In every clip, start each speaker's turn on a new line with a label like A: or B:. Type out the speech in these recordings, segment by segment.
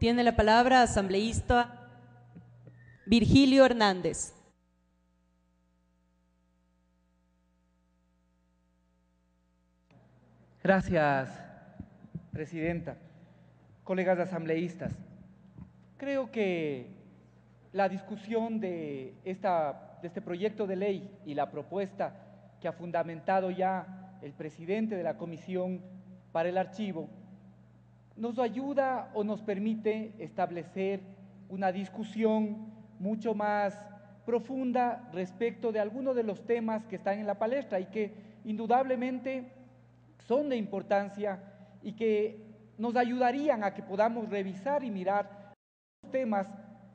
A: Tiene la palabra asambleísta Virgilio Hernández.
B: Gracias, presidenta. Colegas asambleístas, creo que la discusión de este proyecto de ley y la propuesta que ha fundamentado ya el presidente de la Comisión para el Archivo nos ayuda o nos permite establecer una discusión mucho más profunda respecto de algunos de los temas que están en la palestra y que indudablemente son de importancia y que nos ayudarían a que podamos revisar y mirar los temas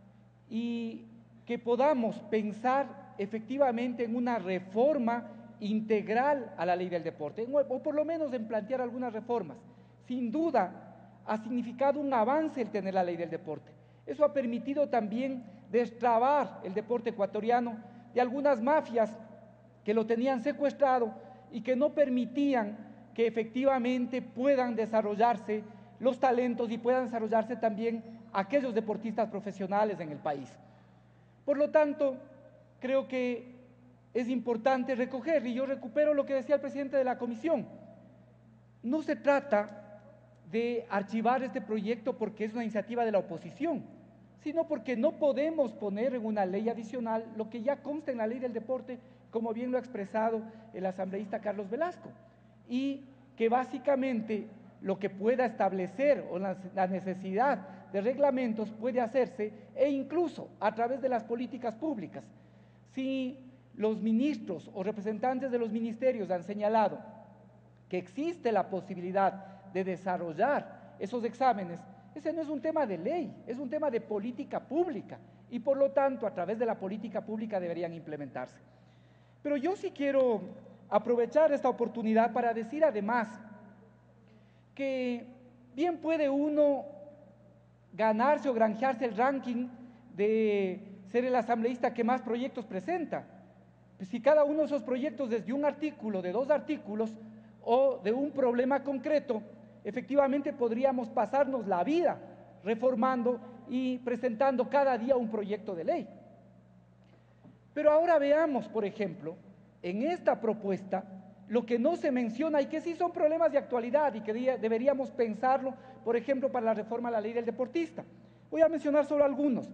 B: y que podamos pensar efectivamente en una reforma integral a la ley del deporte, o por lo menos en plantear algunas reformas. Sin duda, ha significado un avance el tener la ley del deporte. Eso ha permitido también destrabar el deporte ecuatoriano de algunas mafias que lo tenían secuestrado y que no permitían que efectivamente puedan desarrollarse los talentos y puedan desarrollarse también aquellos deportistas profesionales en el país. Por lo tanto, creo que es importante recoger, y yo recupero lo que decía el presidente de la comisión, no se trata de archivar este proyecto porque es una iniciativa de la oposición, sino porque no podemos poner en una ley adicional lo que ya consta en la ley del deporte, como bien lo ha expresado el asambleísta Carlos Velasco, y que básicamente lo que pueda establecer o la necesidad de reglamentos puede hacerse e incluso a través de las políticas públicas. Si los ministros o representantes de los ministerios han señalado que existe la posibilidad de desarrollar esos exámenes, ese no es un tema de ley, es un tema de política pública y por lo tanto a través de la política pública deberían implementarse. Pero yo sí quiero aprovechar esta oportunidad para decir además que bien puede uno ganarse o granjearse el ranking de ser el asambleísta que más proyectos presenta. Pues si cada uno de esos proyectos desde un artículo, de 2 artículos o de un problema concreto, efectivamente podríamos pasarnos la vida reformando y presentando cada día un proyecto de ley. Pero ahora veamos, por ejemplo, en esta propuesta, lo que no se menciona y que sí son problemas de actualidad y que deberíamos pensarlo, por ejemplo, para la reforma a la ley del deportista. Voy a mencionar solo algunos.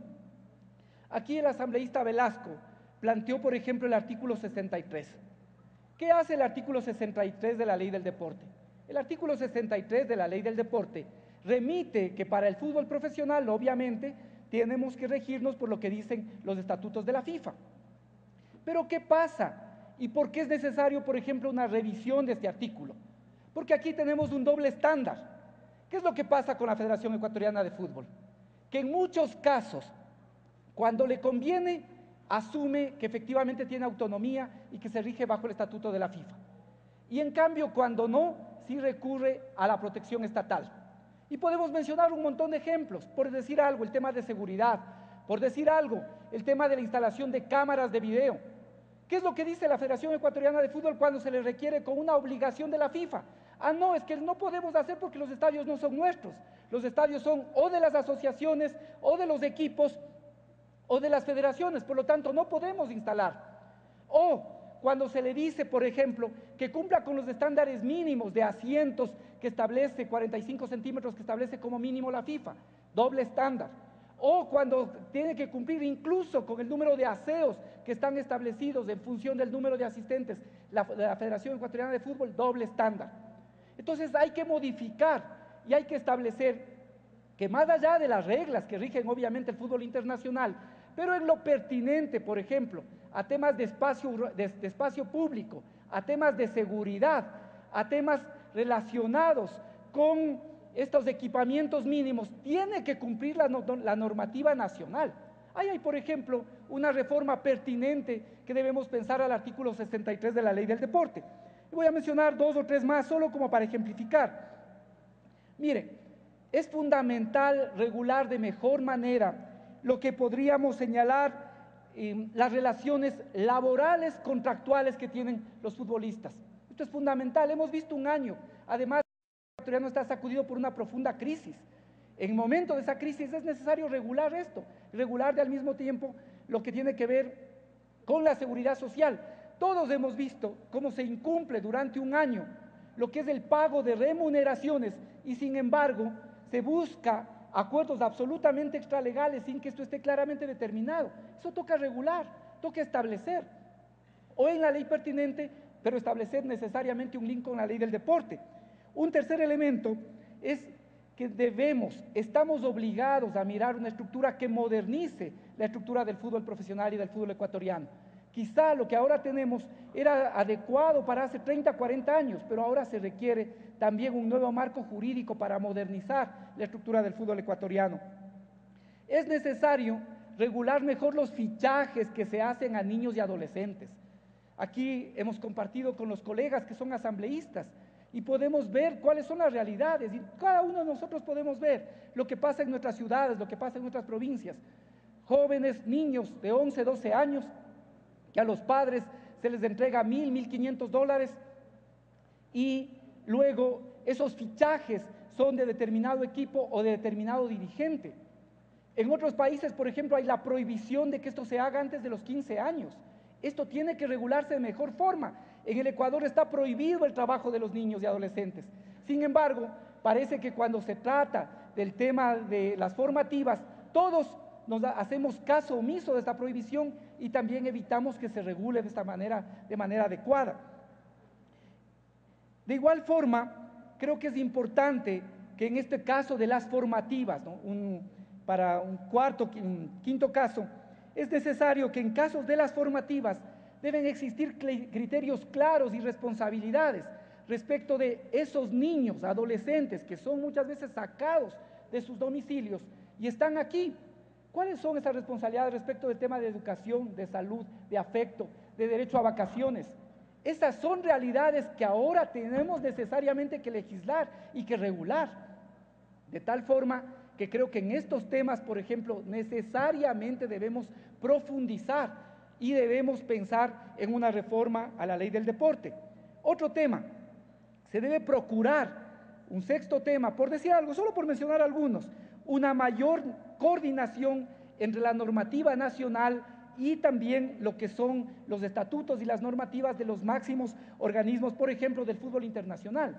B: Aquí el asambleísta Velasco planteó, por ejemplo, el artículo 63. ¿Qué hace el artículo 63 de la ley del deporte? El artículo 63 de la ley del deporte remite que para el fútbol profesional, obviamente, tenemos que regirnos por lo que dicen los estatutos de la FIFA. Pero ¿qué pasa? ¿Y por qué es necesario, por ejemplo, una revisión de este artículo? Porque aquí tenemos un doble estándar. ¿Qué es lo que pasa con la Federación Ecuatoriana de Fútbol? Que en muchos casos, cuando le conviene, asume que efectivamente tiene autonomía y que se rige bajo el estatuto de la FIFA. Y en cambio, cuando no, sí recurre a la protección estatal. Y podemos mencionar un montón de ejemplos, por decir algo, el tema de seguridad, por decir algo, el tema de la instalación de cámaras de video. ¿Qué es lo que dice la Federación Ecuatoriana de Fútbol cuando se le requiere con una obligación de la FIFA? Ah, no, es que no podemos hacer porque los estadios no son nuestros. Los estadios son o de las asociaciones, o de los equipos, o de las federaciones, por lo tanto no podemos instalar. O cuando se le dice, por ejemplo, que cumpla con los estándares mínimos de asientos que establece 45 centímetros que establece como mínimo la FIFA, doble estándar. O cuando tiene que cumplir incluso con el número de aseos que están establecidos en función del número de asistentes, la Federación Ecuatoriana de Fútbol, doble estándar. Entonces hay que modificar y hay que establecer que más allá de las reglas que rigen obviamente el fútbol internacional, pero en lo pertinente, por ejemplo, a temas de espacio público, a temas de seguridad, a temas relacionados con estos equipamientos mínimos, tiene que cumplir la normativa nacional. Ahí hay, por ejemplo, una reforma pertinente que debemos pensar al artículo 63 de la ley del deporte. Voy a mencionar 2 o 3 más, solo como para ejemplificar. Miren, es fundamental regular de mejor manera lo que podríamos señalar las relaciones laborales contractuales que tienen los futbolistas. Esto es fundamental. Hemos visto un año, además, el ecuatoriano está sacudido por una profunda crisis En el momento de esa crisis es necesario regular esto, regular al mismo tiempo lo que tiene que ver con la seguridad social. Todos hemos visto cómo se incumple durante un año lo que es el pago de remuneraciones y sin embargo se busca acuerdos absolutamente extralegales sin que esto esté claramente determinado. Eso toca regular, toca establecer, o en la ley pertinente, pero establecer necesariamente un link con la ley del deporte. Un tercer elemento es que estamos obligados a mirar una estructura que modernice la estructura del fútbol profesional y del fútbol ecuatoriano. Quizá lo que ahora tenemos era adecuado para hace 30, 40 años, pero ahora se requiere también un nuevo marco jurídico para modernizar la estructura del fútbol ecuatoriano. Es necesario regular mejor los fichajes que se hacen a niños y adolescentes. Aquí hemos compartido con los colegas que son asambleístas y podemos ver cuáles son las realidades y cada uno de nosotros podemos ver lo que pasa en nuestras ciudades, lo que pasa en nuestras provincias. Jóvenes, niños de 11, 12 años, que a los padres se les entrega $1,000, $1,500 y luego esos fichajes son de determinado equipo o de determinado dirigente. En otros países, por ejemplo, hay la prohibición de que esto se haga antes de los 15 años. Esto tiene que regularse de mejor forma. En el Ecuador está prohibido el trabajo de los niños y adolescentes. Sin embargo, parece que cuando se trata del tema de las formativas, todos nos hacemos caso omiso de esta prohibición y también evitamos que se regule de manera adecuada. De igual forma, creo que es importante que en este caso de las formativas, ¿no? Para un quinto caso, es necesario que en casos de las formativas deben existir criterios claros y responsabilidades respecto de esos niños, adolescentes que son muchas veces sacados de sus domicilios y están aquí. ¿Cuáles son esas responsabilidades respecto del tema de educación, de salud, de afecto, de derecho a vacaciones? Esas son realidades que ahora tenemos necesariamente que legislar y que regular, de tal forma que creo que en estos temas, por ejemplo, necesariamente debemos profundizar y debemos pensar en una reforma a la ley del deporte. Otro tema, se debe procurar, un sexto tema, por decir algo, solo por mencionar algunos, una mayor coordinación entre la normativa nacional y también lo que son los estatutos y las normativas de los máximos organismos, por ejemplo, del fútbol internacional.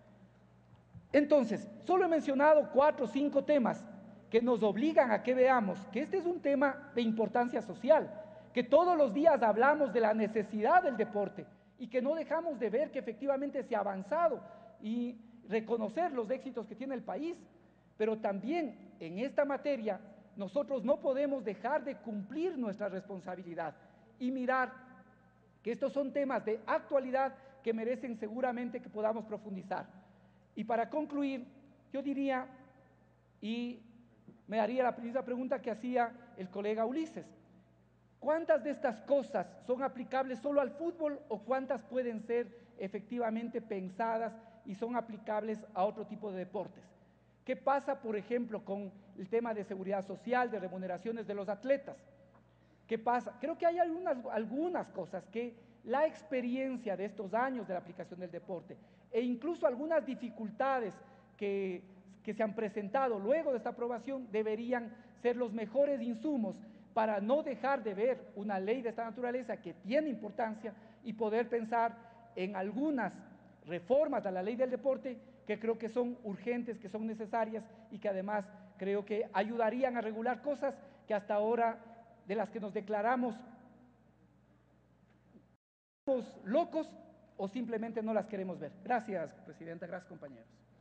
B: Entonces, solo he mencionado 4 o 5 temas que nos obligan a que veamos que este es un tema de importancia social, que todos los días hablamos de la necesidad del deporte y que no dejamos de ver que efectivamente se ha avanzado y reconocer los éxitos que tiene el país, pero también en esta materia nosotros no podemos dejar de cumplir nuestra responsabilidad y mirar que estos son temas de actualidad que merecen seguramente que podamos profundizar. Y para concluir, yo diría, y me haría la misma pregunta que hacía el colega Ulises, ¿cuántas de estas cosas son aplicables solo al fútbol o cuántas pueden ser efectivamente pensadas y son aplicables a otro tipo de deportes? ¿Qué pasa, por ejemplo, con el tema de seguridad social, de remuneraciones de los atletas? ¿Qué pasa? Creo que hay algunas cosas que la experiencia de estos años de la aplicación del deporte e incluso algunas dificultades que se han presentado luego de esta aprobación deberían ser los mejores insumos para no dejar de ver una ley de esta naturaleza que tiene importancia y poder pensar en algunas reformas a la ley del deporte que creo que son urgentes, que son necesarias y que además creo que ayudarían a regular cosas que hasta ahora de las que nos declaramos locos o simplemente no las queremos ver. Gracias, Presidenta. Gracias, compañeros.